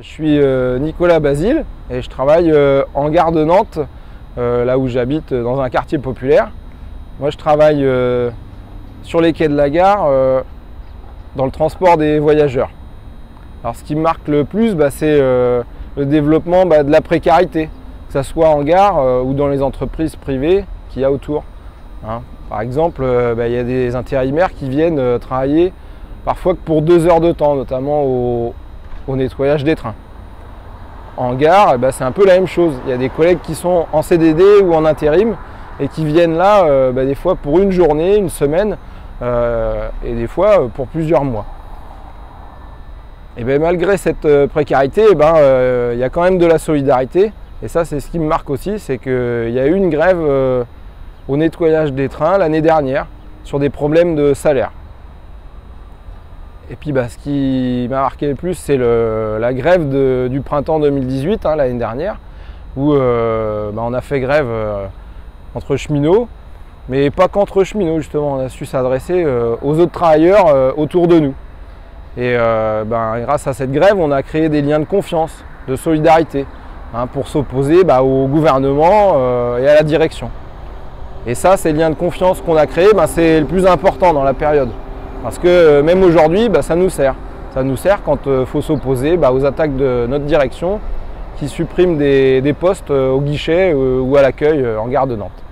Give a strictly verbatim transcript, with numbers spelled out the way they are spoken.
Je suis euh, Nicolas Basile et je travaille euh, en gare de Nantes, euh, là où j'habite, dans un quartier populaire. Moi je travaille euh, sur les quais de la gare, euh, dans le transport des voyageurs. Alors ce qui me marque le plus, bah, c'est euh, le développement bah, de la précarité, que ce soit en gare euh, ou dans les entreprises privées qu'il y a autour. Hein. Par exemple, euh, bah, il y a des intérimaires qui viennent euh, travailler parfois que pour deux heures de temps, notamment au, au nettoyage des trains. En gare, bah, c'est un peu la même chose. Il y a des collègues qui sont en C D D ou en intérim et qui viennent là euh, bah, des fois pour une journée, une semaine euh, et des fois euh, pour plusieurs mois. Et bien, malgré cette euh, précarité, eh ben, euh, il y a quand même de la solidarité. Et ça, c'est ce qui me marque aussi, c'est qu'il y a eu une grève euh, au nettoyage des trains l'année dernière sur des problèmes de salaire. Et puis bah, ce qui m'a marqué le plus, c'est la grève de, du printemps deux mille dix-huit, hein, l'année dernière, où euh, bah, on a fait grève euh, entre cheminots, mais pas qu'entre cheminots justement, on a su s'adresser euh, aux autres travailleurs euh, autour de nous. Et euh, bah, grâce à cette grève, on a créé des liens de confiance, de solidarité, hein, pour s'opposer bah, au gouvernement euh, et à la direction. Et ça, ces liens de confiance qu'on a créés, bah, c'est le plus important dans la période. Parce que même aujourd'hui, bah, ça nous sert. Ça nous sert quand il euh, faut s'opposer bah, aux attaques de notre direction qui suppriment des, des postes euh, au guichet euh, ou à l'accueil euh, en gare de Nantes.